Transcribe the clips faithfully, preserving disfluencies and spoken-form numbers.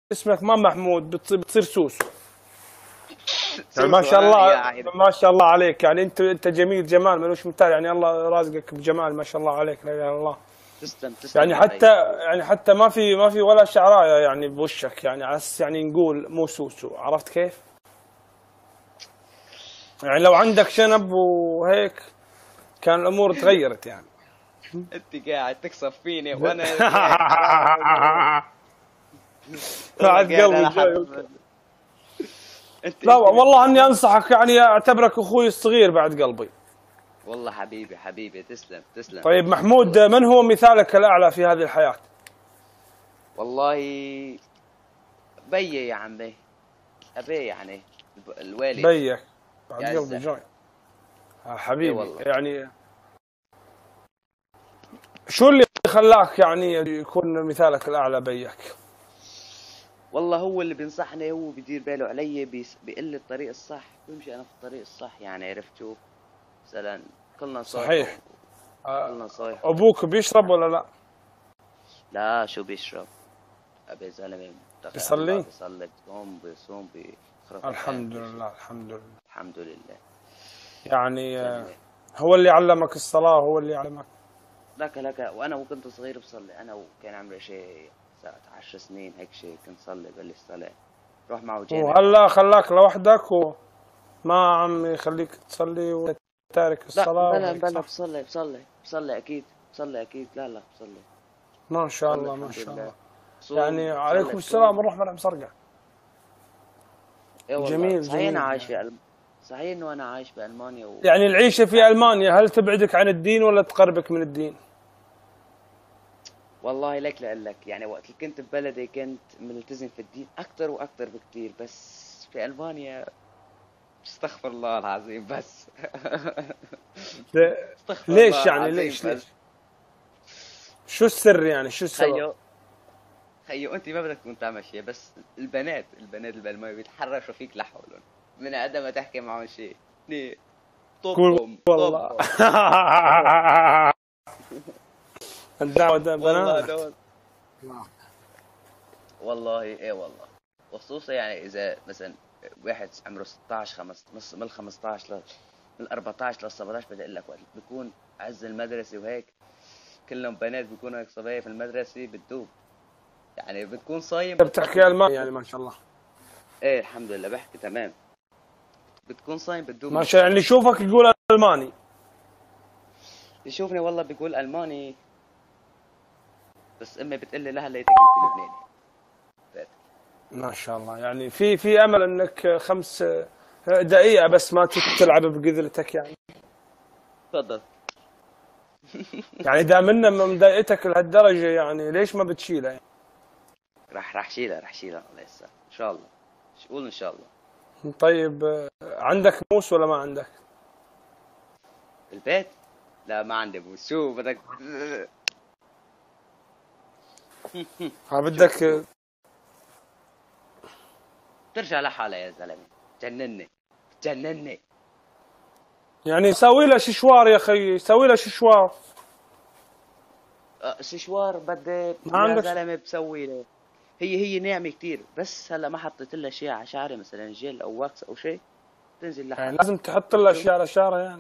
اسمك ما محمود بتصير بتصير سوسو. يعني ما شاء الله ما شاء الله عليك، يعني انت انت جميل جمال ملوش مثال، يعني الله رازقك بجمال ما شاء الله عليك لا اله الا الله. تسلم تسلم يعني حتى يعني حتى ما في ما في ولا شعرايه يعني بوشك، يعني على اساس يعني نقول مو سوسو، عرفت كيف؟ يعني لو عندك شنب وهيك كان الامور تغيرت يعني. انت قاعد تقصف فيني وانا قاعد حرام. بعد قلبي حرام. لا والله اني انصحك، يعني اعتبرك اخوي الصغير بعد قلبي. والله حبيبي حبيبي تسلم تسلم. طيب محمود، من هو مثالك الاعلى في هذه الحياه؟ والله بيي يا عمي، ابي يعني الوالد. بيك بعد قلبي جاي حبيبي. والله. يعني شو اللي خلاك يعني يكون مثالك الاعلى بيك؟ والله هو اللي بينصحني، هو بيدير باله علي، بيقول لي الطريق الصح، بمشي انا في الطريق الصح. يعني عرفت شو مثلا كلنا صايح. صحيح. كلنا صايح. ابوك بيشرب ولا لا؟ لا شو بيشرب؟ ابي زلمه بيصلي؟ بيصلي بيصوم بيصوم بيخرب. الحمد لله الحمد لله الحمد لله. يعني هو اللي علمك الصلاة، هو اللي علمك. لك لك وانا وكنت صغير بصلي، انا وكان عمري شيء عشر سنين هيك شيء كنت صلي بلش صلاة، روح معه جامع. وهلا خلاك لوحدك وما عم يخليك تصلي وتارك الصلاة؟ لا بلا بلا بصلي بصلي بصلي اكيد بصلي اكيد. لا لا بصلي ما شاء الله ما شاء الله. يعني عليكم السلام ورحمة الله مسرقة. ايه والله. جميل صحيح جميل. انا عايش في ألم... صحيح انه انا عايش بالمانيا و... يعني العيشة في المانيا هل تبعدك عن الدين ولا تقربك من الدين؟ والله لك لأقول لك، يعني وقت اللي كنت ببلدي كنت ملتزم في الدين اكثر واكثر بكثير، بس في المانيا استغفر الله العظيم بس. استغفر ليش الله يعني ليش ليش؟ شو السر يعني شو السبب؟ خيو خيو انت ما بدك تكون تعمل شيء، بس البنات البنات البلمانية بيتحرشوا فيك لحولهم من قد ما تحكي معهم شيء. طبهم والله. الدعوة ده بنات. والله ايه والله. خصوصا يعني اذا مثلا واحد عمره ستة عشر خمسة من خمسطعش ل من أربعطعش لل سبعطعش بدي اقول لك وقت بيكون عز المدرسه وهيك كلهم بنات بيكونوا هيك صبايا في المدرسه بتدوب، يعني بتكون صايم بتحكي الماني يعني ما شاء الله. ايه الحمد لله بحكي تمام. بتكون صايم بتدوب ما شاء الله. يعني يشوفك يقول الماني؟ يشوفني والله بيقول الماني، بس امي بتقول لي لا ليتك انت لبناني. ما شاء الله. يعني في في امل انك خمس دقيقة بس ما تلعب بقذلتك يعني. تفضل. يعني دام انها مضايقتك لهالدرجة يعني ليش ما بتشيلها يعني؟ راح راح شيلها راح شيلها الله يسر ان شاء الله. قول ان شاء الله. طيب عندك موس ولا ما عندك؟ البيت؟ لا ما عندي موس. شو بدك؟ ها بدك ترجع لحالها يا زلمه. جنني جنني. يعني سوي لها ششوار يا اخي، سوي لها ششوار. أه ششوار بدي يا زلمه بسوي له. هي هي ناعمه كثير، بس هلا ما حطيت لها شيء على شعري مثلا جيل او واكس او شيء تنزل لحالها. يعني لازم تحط لها شيء على شعرها يعني.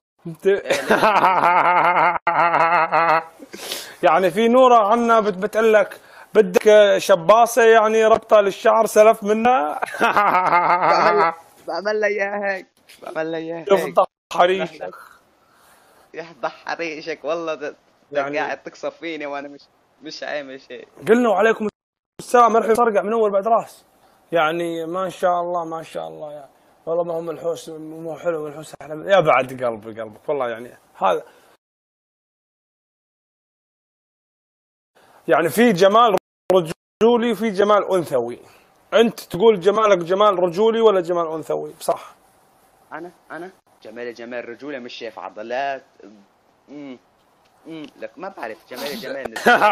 يعني في نورة عنا بتقول لك بدك شباصة يعني ربطة للشعر سلف منها. بعمل لها اياها هيك بعمل لها اياها هيك. يفضح حريشك يفضح حريشك والله. يعني قاعد تقصف فيني وانا مش مش عامل شيء. قلنا وعليكم السلام. مرحبا صرقع من اول بعد راس. يعني ما شاء الله ما شاء الله يعني. والله ما هم الحوس مو حلو الحوس احلى يا بعد قلبي قلبك والله. يعني هذا يعني في جمال رجولي وفي جمال انثوي. انت تقول جمالك جمال رجولي ولا جمال انثوي؟ بصح انا انا جمالي جمال رجولي، مش شايف عضلات. امم امم لك ما بعرف جمالي جمال.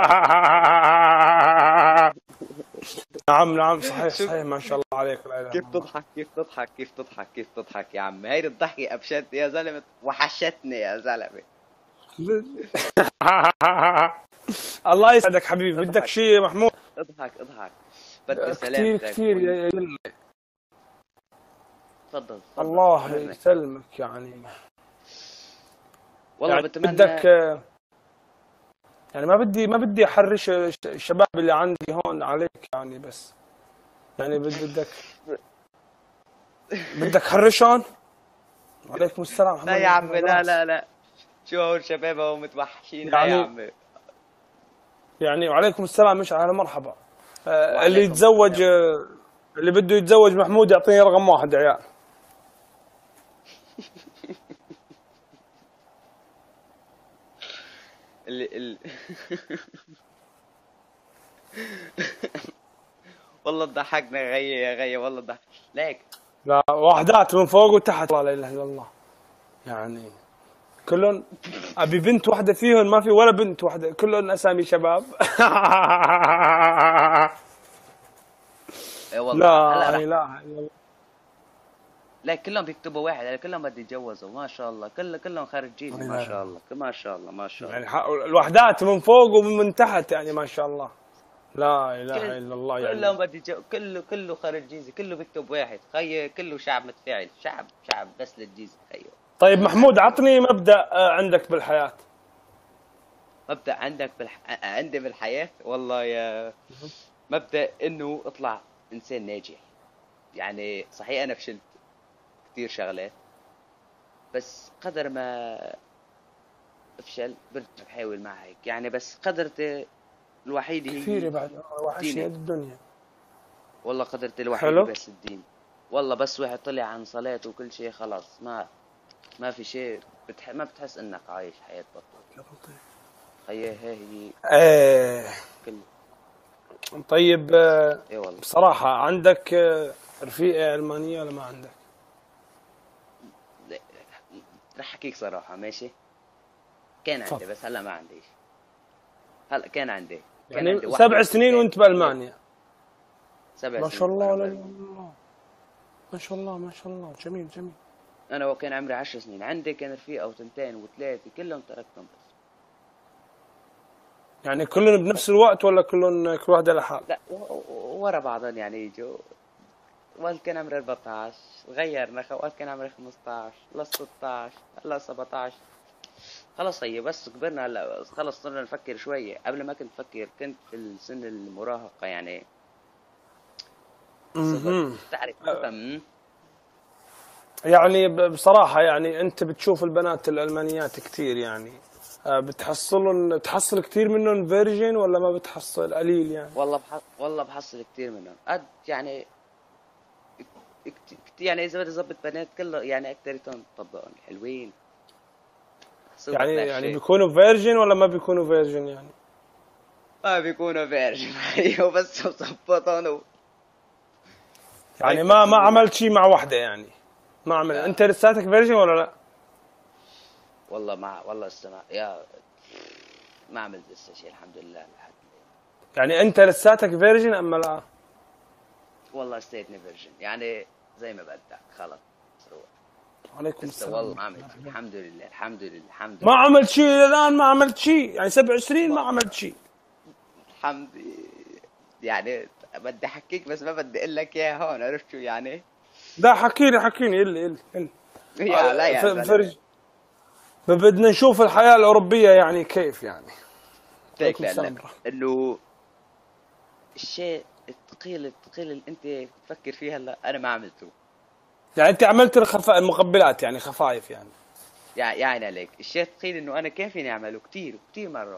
نعم نعم صحيح صحيح ما شاء الله عليك. كيف تضحك كيف تضحك كيف تضحك كيف تضحك يا عم. هيدي الضحكة ابشت يا زلمة، وحشتني يا زلمة. الله يسعدك حبيبي. بدك شيء محمود؟ اضحك اضحك. بدي كثير سلامتك كثير وال- يا يلي. تفضل تفضل الله أمرني. يسلمك يعني. والله يعني بتمنى. بدك يعني ما بدي ما بدي احرش الشباب اللي عندي هون عليك يعني، بس يعني بد- بدك بدك حرشهم. وعليكم السلام لا يا حبيبي عمي، لا براس. لا لا، شو هو الشباب هو متوحشين، لا يا يعني عمي. يعني وعليكم السلام، مش على مرحبا. آه، اللي وعليكم يتزوج، السلام. آه، اللي بده يتزوج محمود يعطيني رقم واحد عيال. اللي ال... والله تضحكنا يا غي يا غي، والله تضحك ليك. لا واحدات من فوق وتحت، لا اله الا الله. يعني كلهم ابي بنت واحده فيهم، ما في ولا بنت واحده، كلهم اسامي شباب. اي والله هلا لا رح. اله الا الله. لا كلهم بيكتبوا واحد، يعني كلهم بده يتجوزوا ما شاء الله، كل كلهم خارج لا جيزي اله ما الا شاء الله. الله، ما شاء الله ما شاء الله. يعني ح- الوحدات من فوق ومن تحت يعني ما شاء الله. لا اله كل الا الله يعني. كلهم بده يتجوز، كله كله خارج جيزي، كله بيكتب واحد خي، كله شعب متفاعل، شعب شعب بس للجيزي خيو. طيب محمود، عطني مبدأ آه، عندك بالحياة. مبدأ عندك بالح... عندي بالحياة والله يا مبدأ انه اطلع انسان ناجح. يعني صحيح انا فشلت كثير شغلات، بس قدر ما افشل برجع بحاول مع هيك يعني، بس قدرتي الوحيدة كثير هي بعد آه، وحشني ديني. قد الدنيا. والله قدرتي الوحيدة حلو. بس الدين. والله بس واحد طلع عن صلاة وكل شيء خلاص، ما ما في شيء بتح... ما بتحس انك عايش حياة بطل. هي هي هي ايه. كل. طيب آه، اي والله. بصراحة عندك آه، رفيقة ألمانية ولا ما عندك؟ لا، رح احكيك صراحة ماشي. كان عندي تفضل. بس هلا ما عنديش. هلا كان عندي كان يعني عندي سبع واحدة سنين وثنتين وانت بألمانيا. سبع ما شاء سنين الله وانا لا اله بألمانيا. الا الله. ما شاء الله ما شاء الله، جميل جميل. انا وكان عمري عشر سنين عندي كان رفيقة وثنتين وثلاثة كلهم تركتهم بس. يعني كلهم بنفس الوقت ولا كلهم كل واحدة لحال؟ لا و- و- ورا بعضهم يعني يجوا. وقت كان عمري أربعة عشر غيرنا، وقت كان عمري خمسة عشر ل ستة عشر هلا سبعة عشر. خلص هي بس كبرنا هلا، خلص صرنا نفكر شوية. قبل ما كنت فكر كنت في السن المراهقة يعني صغر، اها. تعرف تفهم. يعني ب- بصراحة يعني أنت بتشوف البنات الألمانيات كثير يعني، آه، بتحصلهم تحصل كثير منهم فيرجن ولا ما بتحصل قليل يعني؟ والله بح... والله بحصل كتير منهم قد يعني كت... كت... يعني إذا بدي أظبط بنات كله يعني أكتريتهم طبقهم حلوين صوبة يعني لا يعني شيء. بيكونوا فيرجن ولا ما بيكونوا فيرجن يعني؟ ما بيكونوا فيرجن. ايوه بس مظبطهم و... يعني هيك ما بس ما إنه لا. عملت شيء مع وحدة يعني؟ ما عمل. لا أنت لساتك فيرجن ولا لا؟ والله ما والله السماء يا ما عملت لسه شيء الحمد لله لحد الآن. يعني أنت لساتك فيرجن أما لا؟ والله استيتني فيرجن يعني زي ما بدك خلص روح. عليكم لسه السلام. والله ما عملت شيء الحمد لله الحمد لله الحمد ما لله عملت شيء الآن، ما عملت شيء يعني سبع سنين ما ما عملت شيء. الحمد يعني بدي احكيك بس ما بدي اقول لك اياها هون، عرفت شو يعني. لا حكيني حكيني إلي إلي إلي. يا لا يا ف- زلمه فرج. بدنا نشوف الحياة الأوروبية يعني كيف يعني. هيك عليكم لأقول السلام لك ورحمة. انه الشيء الثقيل الثقيل اللي انت بتفكر فيه هلا انا ما عملته. يعني أنت عملت الخفاء المقبلات يعني خفايف يعني. يعني يعني عليك الشيء الثقيل انه انا كان فيني اعمله كثير وكثير مرات،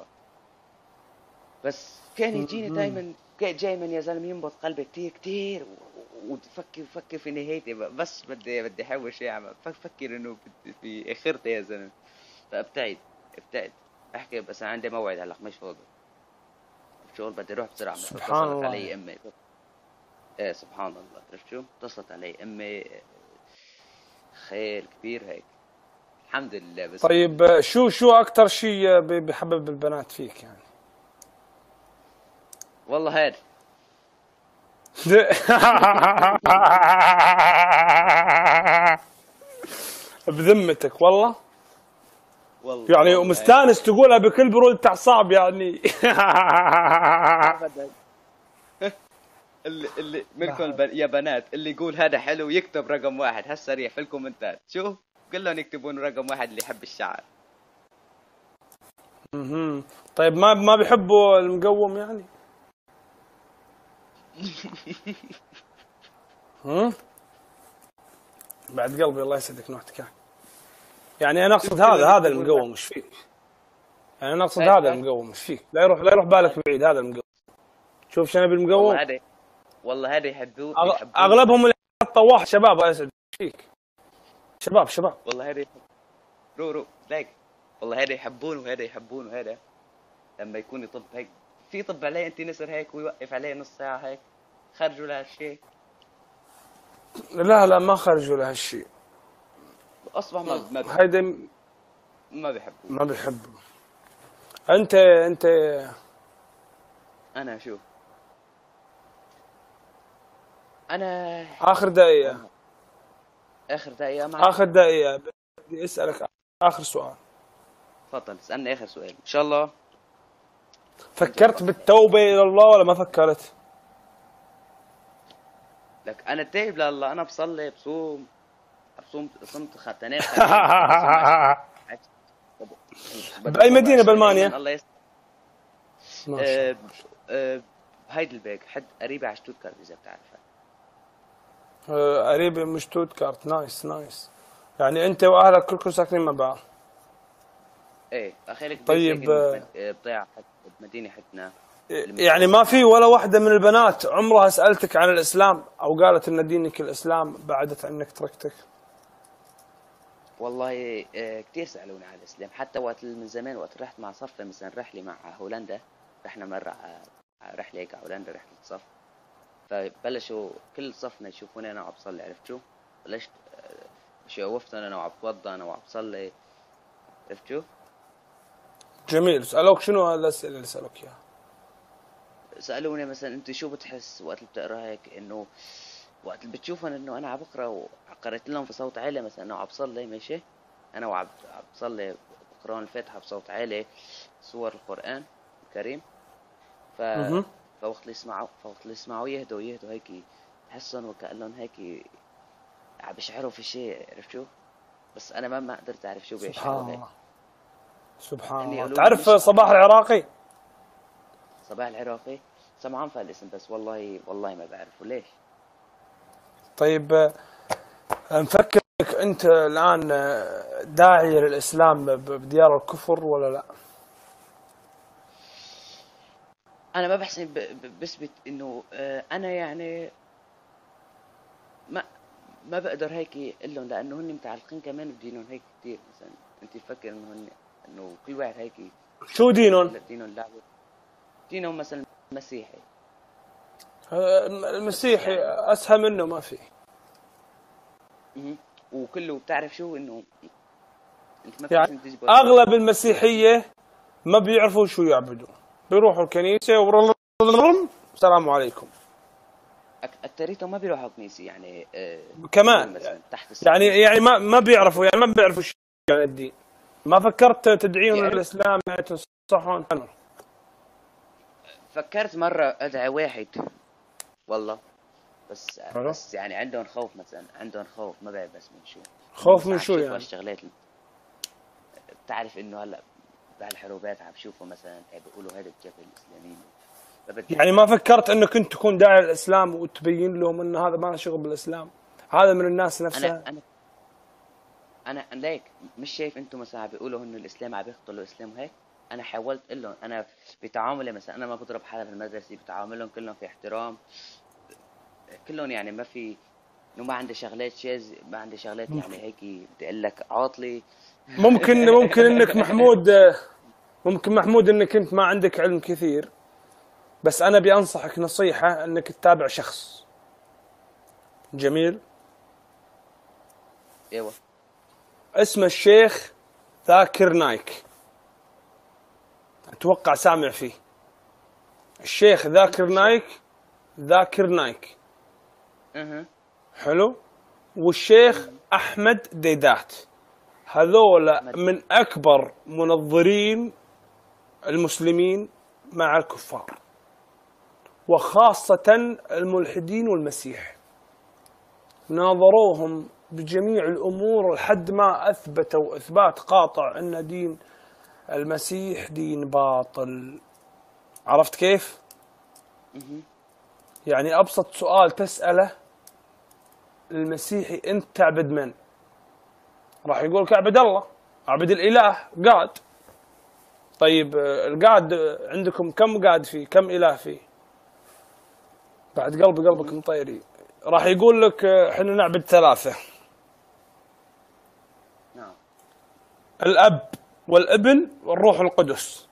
بس كان يجيني مهم. دائما جاي من يا زلمه ينبض قلبي كثير كثير وتفكر فكر في نهايتي، بس بدي بدي احاول شيء اعمل فكر انه بدي في اخرتي يا زلمه. فابتعد ابتعد احكي بس انا عندي موعد هلا مش فاضي شغل بدي اروح بسرعه. سبحان اتصلت الله. علي امي. ايه سبحان الله عرفت شو اتصلت علي امي خير كبير هيك الحمد لله. بس طيب آه، شو شو أكثر شيء آه، ب- بحبب البنات فيك يعني؟ والله هاد بذمتك والله؟ والله يعني والله هاد ومستانس تقولها بكل برودة أعصاب يعني. ابدا. اللي اللي منكم الب... يا بنات اللي يقول هذا حلو يكتب رقم واحد هالسريع في الكومنتات. شوف كلهم يكتبون رقم واحد اللي يحب الشعر. اها طيب ما ما بيحبوا المقوم يعني؟ هم؟ بعد قلبي الله يسعدك نوعتك يعني انا اقصد هذا هذا المقوم مش فيك يعني انا اقصد هذا المقوم مش فيك لا يروح لا يروح بالك بعيد هذا المقوم. شوف شنو بالمقوم والله هذا والله هذا يحبوه أغ... اغلبهم اللي طواح شباب الله يسعدك فيك شباب شباب والله هذا رو رو لايك والله هذا يحبون وهذا يحبون وهذا لما يكون يطب هيك في طب عليه انت نسر هيك ويوقف عليه نص ساعه هيك خرجوا لهالشيء. لا لا ما خرجوا لهالشيء اصبح ما ما هيدا ما بيحبوا ما بيحبوا. انت انت انا شو انا اخر دقيقه اخر دقيقه معك. اخر دقيقه بدي اسالك اخر سؤال. تفضل اسالني اخر سؤال ان شاء الله. فكرت بالتوبه الى الله ولا ما فكرت؟ لك انا تايب لله انا بصلي بصوم بصوم صمت ختنات باي مدينه بالمانيا؟ الله يس أه أه هايدلبرغ حد قريبه على شتوتغارت اذا بتعرفها. أه قريبه من شتوتغارت. نايس نايس يعني انت واهلك كلكم ساكنين مع بعض؟ ايه اخيلك طيب بضيعه بمدينه حدنا يعني ما في ولا واحدة من البنات عمرها سألتك عن الإسلام أو قالت إن دينك الإسلام بعدت عنك تركتك؟ والله كثير سألوني عن الإسلام حتى وقت من زمان وقت رحت مع صف مثلا رحلة مع هولندا رحنا مرة على رحلة هيك على هولندا رحلة صف فبلشوا كل صفنا يشوفوني أنا وعم بصلي عرفت شو؟ بلشت شوفت أنا وعم بتوضى أنا وعم بصلي عرفت شو؟ جميل. سألوك شنو هذا الأسئلة اللي سألوك إياها؟ سألوني مثلا أنت شو بتحس وقت اللي بتقرا هيك إنه وقت اللي بتشوفن إنه أنا عم بقرا وقرأت لهم في صوت عالي مثلا أنا وعم بصلي ماشي أنا وعم بصلي بقرأ الفاتحة بصوت عالي سور القرآن الكريم ف فوقت اللي يسمعوا فوقت اللي يسمعوا يهدوا يهدوا هيك بحسن وكأنهم هيك عم بيشعروا في شيء عرفت شو؟ بس أنا ما ما قدرت أعرف شو بيشعروا هيك. سبحان الله. تعرف صباح العراقي؟ صباح العراقي سمعان في الاسم بس والله والله ما بعرفه ليش. طيب نفكرك انت الان داعية للاسلام بديار الكفر ولا لا؟ انا ما بحسن بثبت انه انا يعني ما ما بقدر هيك اقول لهم لانه هن متعلقين كمان بدينهم هيك كثير مثلا انت تفكر انه هن انه كل واحد هيك شو دينهم؟ دينهم لعبه دينهم مثلا مسيحي. المسيحي يعني اسهل منه ما في. وكله بتعرف شو انه انت ما يعني اغلب المسيحيه ما بيعرفوا شو يعبدوا بيروحوا الكنيسه والسلام عليكم. اكثريتهم ما بيروحوا كنيسه يعني آه كمان يعني تحت يعني يعني ما ما بيعرفوا يعني ما بيعرفوا شو يعني الدين. ما فكرت تدعيهم يعني للاسلام يعني تنصحهم؟ فكرت مرة أدعي واحد والله بس أه؟ بس يعني عندهم خوف مثلا عندهم خوف ما بعرف بس من شو خوف من شو يعني؟ الشغلات بتعرف إنه هلا بهالحروبات عم بشوفوا مثلا بيقولوا هذا الجبهة الإسلامية يعني ما فكرت إنك كنت تكون داعي للإسلام وتبين لهم إن هذا ما له شغل بالإسلام هذا من الناس نفسها؟ أنا أنا أنا ليك مش شايف أنتم مثلا عم بيقولوا إنه الإسلام عم يقتلوا الإسلام وهيك. انا حاولت اقول لهم انا بتعاملي مثلا انا ما بضرب حدا في المدرسه بتعاملهم كلهم في احترام كلهم يعني ما في انه ما عندي شغلات شاذ ما عندي شغلات يعني هيك بدي اقول لك عاطلي. ممكن ممكن انك محمود ممكن محمود انك انت ما عندك علم كثير بس انا بأنصحك نصيحه انك تتابع شخص جميل. ايوه اسمه الشيخ ذاكر نايك اتوقع سامع فيه. الشيخ ذاكر نايك ذاكر نايك اها حلو. والشيخ احمد ديدات هذول من اكبر منظرين المسلمين مع الكفار وخاصة الملحدين والمسيح، ناظروهم بجميع الأمور لحد ما أثبتوا إثبات قاطع أن دين المسيح دين باطل. عرفت كيف؟ يعني أبسط سؤال تسأله المسيحي أنت تعبد من؟ راح يقولك أعبد الله، أعبد الإله قاد. طيب القاد عندكم كم قاد فيه؟ كم إله فيه؟ بعد قلبي قلبك مطيري. راح يقول لك احنا نعبد ثلاثة، نعم، الأب والابن والروح القدس.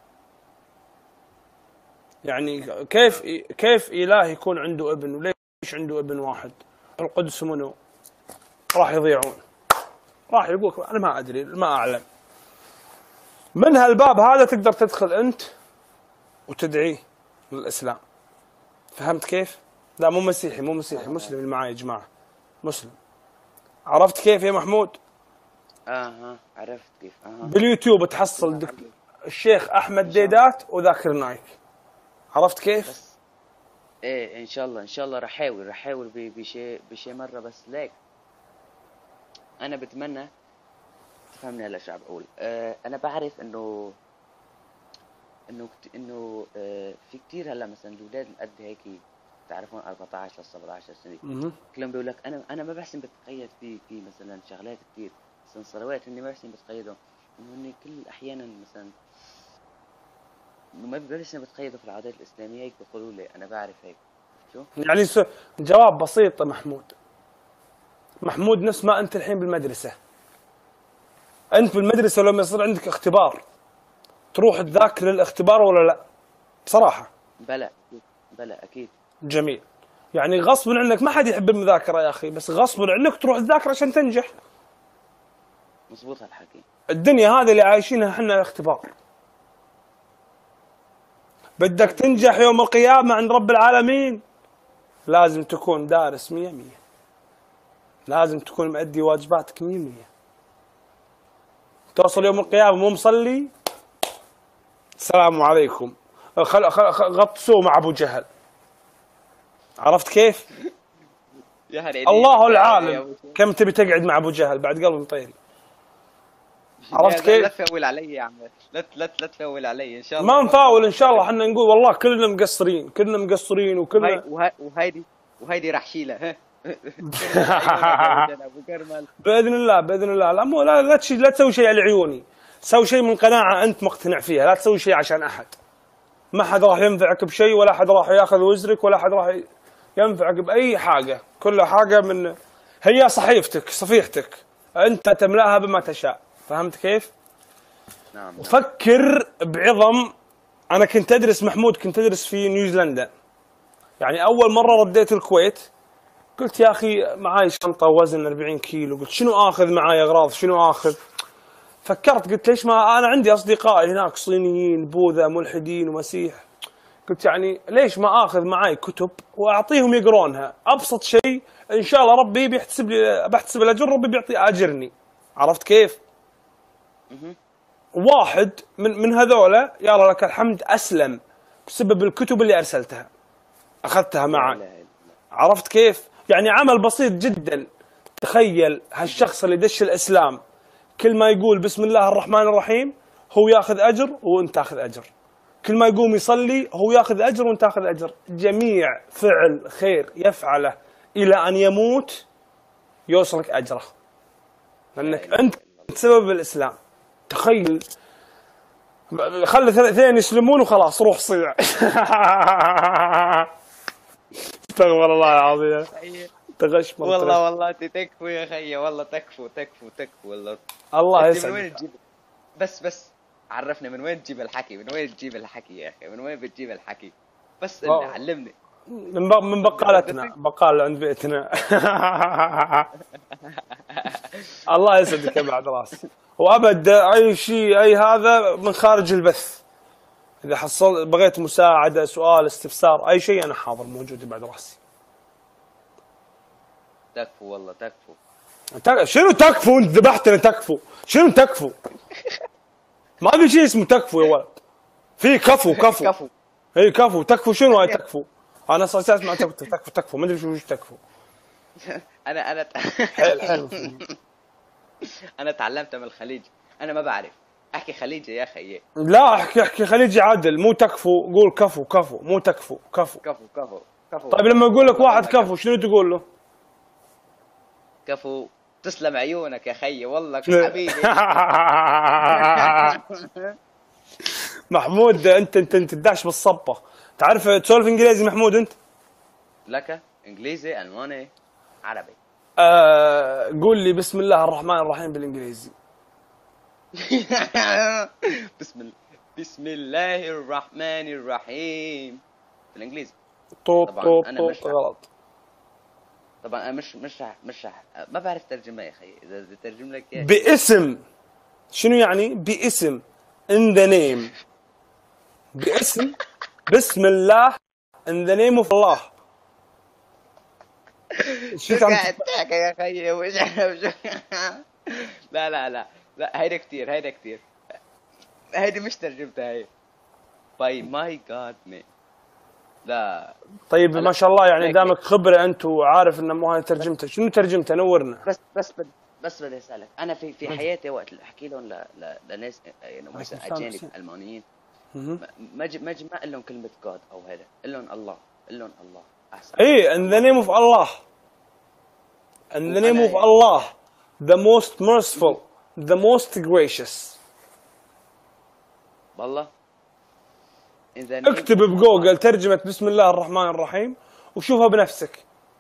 يعني كيف كيف إله يكون عنده ابن؟ وليش عنده ابن واحد؟ القدس منو؟ راح يضيعون. راح يقول أنا ما أدري، ما أعلم. من هالباب هذا تقدر تدخل أنت وتدعيه للإسلام. فهمت كيف؟ لا مو مسيحي، مو مسيحي، مسلم اللي معي يا جماعة، مسلم. عرفت كيف يا محمود؟ اها عرفت كيف. اها باليوتيوب تحصل دك... الشيخ أحمد ديدات وذاكر نايك. عرفت كيف؟ بس ايه ان شاء الله ان شاء الله رح احاول رح احاول بشيء بشيء مره. بس ليك انا بتمنى تفهمني هلا شو عم بقول. آه انا بعرف انه انه كت... انه آه في كثير هلا مثلا الاولاد قد هيك تعرفون أربعطعش ل سبعطعش سنه كلهم بيقول لك انا انا ما بحسن بتقيد في في مثلا شغلات كثير مثلا صلوات اني ما بحسن بتقيدهم، انه اني كل احيانا مثلا انه ما بحسن بتقيدوا في العادات الاسلاميه. هيك بيقولوا لي انا بعرف هيك. شو يعني س... جواب بسيط محمود. محمود نفس ما انت الحين بالمدرسه. انت بالمدرسه لما يصير عندك اختبار تروح تذاكر الاختبار ولا لا؟ بصراحه بلا بلا اكيد. جميل. يعني غصب عنك، ما حد يحب المذاكره يا اخي، بس غصب عنك تروح تذاكر عشان تنجح. مزبوط هالحكي. الدنيا هذه اللي عايشينها احنا اختبار. بدك تنجح يوم القيامه عند رب العالمين لازم تكون دارس مية مية، لازم تكون مؤدي واجباتك مية مية. توصل يوم القيامه مو مصلي، السلام عليكم، خل... خل... غطسوه مع ابو جهل. عرفت كيف؟ الله العالم كم تبي تقعد مع ابو جهل بعد قلب مطيري. عرفت كيف؟ لا تفول علي يا عم، لا لا لا تفول علي ان شاء الله. ما نفاول ان شاء الله، احنا نقول والله كلنا مقصرين، كلنا مقصرين وكلنا وهي وهيدي وهيدي راح شيلها. باذن الله باذن الله. لا مو لا لا, لا تسوي شيء على عيوني، سوي شيء من قناعه انت مقتنع فيها، لا تسوي شيء عشان احد. ما حد راح ينفعك بشيء، ولا حد راح ياخذ وزرك، ولا حد راح ينفعك باي حاجه. كل حاجه من هي صحيفتك صفيحتك، انت تملاها بما تشاء. فهمت كيف؟ نعم. فكر بعظم. انا كنت ادرس محمود، كنت ادرس في نيوزيلندا. يعني اول مره رديت الكويت قلت يا اخي معاي شنطه وزن أربعين كيلو، قلت شنو اخذ معاي اغراض، شنو اخذ؟ فكرت قلت ليش ما انا عندي اصدقاء هناك صينيين بوذا ملحدين ومسيح، قلت يعني ليش ما اخذ معاي كتب واعطيهم يقرونها؟ ابسط شيء ان شاء الله ربي بيحتسب لي، بحتسب الاجر، ربي بيعطي اجرني. عرفت كيف؟ واحد من من هذولا يلا لك الحمد اسلم بسبب الكتب اللي ارسلتها، اخذتها معي. عرفت كيف؟ يعني عمل بسيط جدا. تخيل هالشخص اللي دش الاسلام كل ما يقول بسم الله الرحمن الرحيم هو ياخذ اجر وانت تاخذ اجر، كل ما يقوم يصلي هو ياخذ اجر وانت تاخذ اجر. جميع فعل خير يفعله الى ان يموت يوصلك اجره، لانك انت سبب الاسلام. تخيل، خلي اثنين يسلمون وخلاص روح صيع. استغفر الله العظيم. تغش والله والله تكفوا يا خي، والله تكفوا تكفوا تكفوا والله. الله يسعدك. بس بس عرفنا من وين تجيب الحكي، من وين تجيب الحكي يا اخي، من وين بتجيب الحكي؟ بس اللي علمني من من بقالتنا، بقال عند بيتنا. الله يسعدك يا بعد راسي. وابد اي شيء اي هذا من خارج البث، اذا حصل بغيت مساعده سؤال استفسار اي شيء انا حاضر موجود بعد راسي. تكفوا والله تكفوا. شنو تكفوا؟ انت ذبحتنا. تكفوا شنو تكفوا؟ ما في شيء اسمه تكفوا يا ولد، في كفو كفو كفو اي كفو تكفو شنو هاي تكفو؟ انا صار اسمع تكفو تكفو تكفو ما ادري شو تكفو. انا انا حلو حلو. انا تعلمت من الخليج، انا ما بعرف احكي خليجي يا اخي. لا احكي احكي خليجي عادل، مو تكفو، قول كفو كفو مو تكفو كفو. كفو كفو كفو. طيب لما يقول لك واحد كفو شنو تقول له؟ كفو تسلم عيونك يا خيي والله حبيبي. محمود انت انت انت تداش بالصبه. تعرف تسولف انجليزي محمود انت؟ لك انجليزي الماني عربي. آه قول لي بسم الله الرحمن الرحيم بالانجليزي. بسم الله بسم الله الرحمن الرحيم بالانجليزي. طوط طوط طوط غلط. طبعا انا مش مش مش ما بعرف ترجمه يا اخي، اذا بدي اترجم لك اياها. باسم شنو يعني؟ باسم in the name. باسم بسم الله in the name of الله. شو قاعد تحكي يا خيي؟ وش لا لا لا لا هيدا كثير هيدا كثير هيدي مش ترجمتها هي. باي ماي جاد مي. لا طيب ما شاء الله يعني دامك خبره انت وعارف انه مو هاي ترجمتها، شنو ترجمتها نورنا. بس بس بدي بس بدي اسالك، انا في في حياتي وقت اللي احكي لهم ل لناس يعني مثلا اجانب المانيين ما ما ما اقول لهم كلمه جاد او هذا، قول لهم الله، قول لهم الله احسن. ايه in the name of Allah. in the name of Allah the most merciful the most gracious. والله اكتب بجوجل ترجمة بسم الله الرحمن الرحيم وشوفها بنفسك.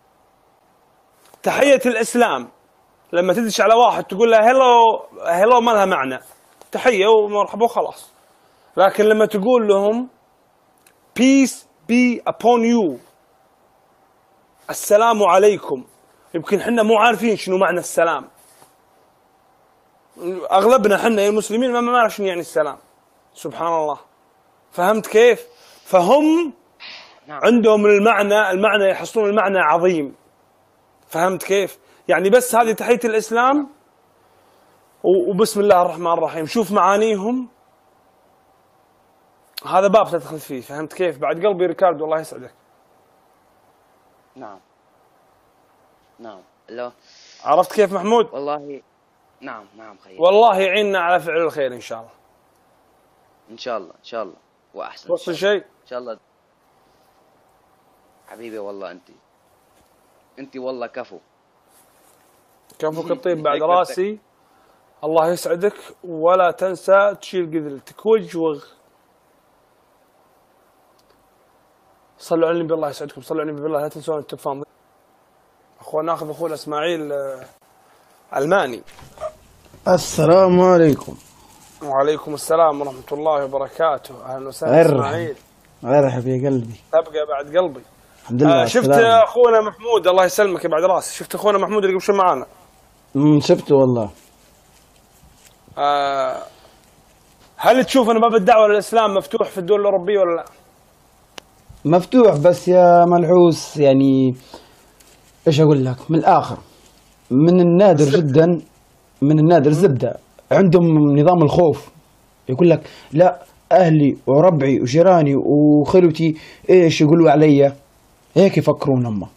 تحية الإسلام لما تدش على واحد تقول له هلو هلو ما لها معنى، تحية ومرحبا وخلاص. لكن لما تقول لهم peace be upon you السلام عليكم، يمكن حنا مو عارفين شنو معنى السلام. أغلبنا حنا المسلمين ما نعرف شنو يعني السلام. سبحان الله. فهمت كيف؟ فهم عندهم المعنى المعنى يحصلون المعنى عظيم. فهمت كيف؟ يعني بس هذه تحية الإسلام وبسم الله الرحمن الرحيم شوف معانيهم، هذا باب تدخل فيه. فهمت كيف؟ بعد قلبي ريكاردو الله يسعدك. نعم نعم. لا عرفت كيف محمود؟ والله نعم نعم خير. والله يعيننا على فعل الخير إن شاء الله. إن شاء الله إن شاء الله وأحسن. وصل شيء؟ إن شاء الله حبيبي والله أنت أنت والله كفو كفو كطيب بعد راسي. الله يسعدك ولا تنسى تشيل قذلتك وجوغ. صلوا على النبي الله يسعدكم. صلوا على النبي بالله لا تنسون التلفون. اخوان ناخذ اخونا اسماعيل الماني. السلام عليكم. وعليكم السلام ورحمة الله وبركاته. اهلا وسهلا اسماعيل. مرحبا يا قلبي. تبقى بعد قلبي. الحمد لله. آه شفت اخونا محمود الله يسلمك يا بعد راسي، شفت اخونا محمود اللي قبل شوي معانا؟ امم شفته والله. آه هل تشوف ان باب الدعوة للاسلام مفتوح في الدول الاوروبية ولا لا؟ مفتوح بس يا ملحوس يعني ايش اقول لك من الاخر، من النادر جدا من النادر زبده عندهم نظام الخوف. يقول لك لا اهلي وربعي وجيراني وخلوتي ايش يقولوا علي، هيك يفكرون هم.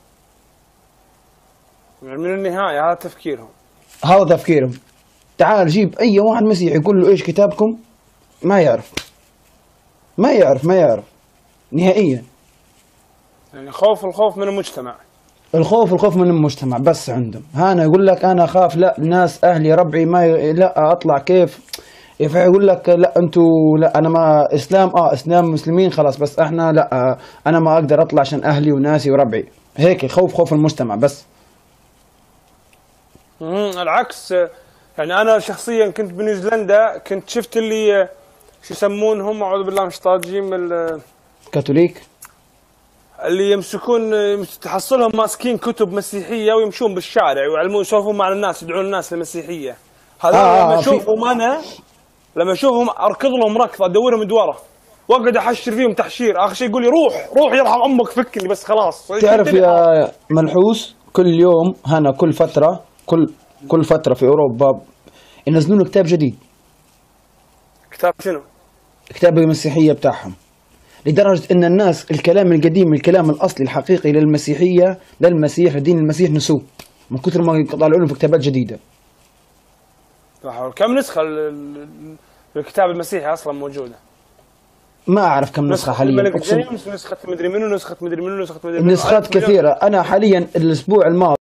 يعني من النهاية هذا تفكيرهم. هذا تفكيرهم. تعال جيب اي واحد مسيحي يقول له ايش كتابكم ما يعرف ما يعرف ما يعرف نهائيا. يعني خوف الخوف من المجتمع. الخوف الخوف من المجتمع بس عندهم. هانا يقول لك انا اخاف لا ناس اهلي ربعي ما ي... لا اطلع كيف يقول لك لا انتوا لا انا ما اسلام اه اسلام مسلمين خلاص بس احنا لا آه انا ما اقدر اطلع عشان اهلي وناسي وربعي. هيك خوف خوف المجتمع بس. امم العكس. يعني انا شخصيا كنت بنيوزيلندا كنت شفت اللي شو يسمونهم اعوذ بالله من الشيطان الرجيم كاثوليك اللي يمسكون تحصلهم ماسكين كتب مسيحيه ويمشون بالشارع ويعلمون يسولفون مع الناس يدعون الناس للمسيحيه. هذا آه لما اشوفهم انا لما اشوفهم اركض لهم ركضه ادورهم من ورا واقعد احشر فيهم تحشير. اخر شيء يقول لي روح روح يرحم امك فكني بس خلاص. تعرف يا ملحوس كل يوم هنا كل فتره كل كل فتره في اوروبا ينزلون كتاب جديد. كتاب شنو؟ كتاب المسيحيه بتاعهم. لدرجة أن الناس الكلام القديم الكلام الأصلي الحقيقي للمسيحية للمسيح لدين المسيح نسوه من كثر ما يطلعوا لهم في كتابات جديدة. كم نسخة ال- ال- الكتاب المسيحي أصلا موجودة؟ ما أعرف كم نسخة حاليا الملك أقسم. جيمس، نسخة مدري منو، نسخة مدري منو، نسخة مدري منو، نسخات ألف مليون. كثيرة. أنا حاليا الأسبوع الماضي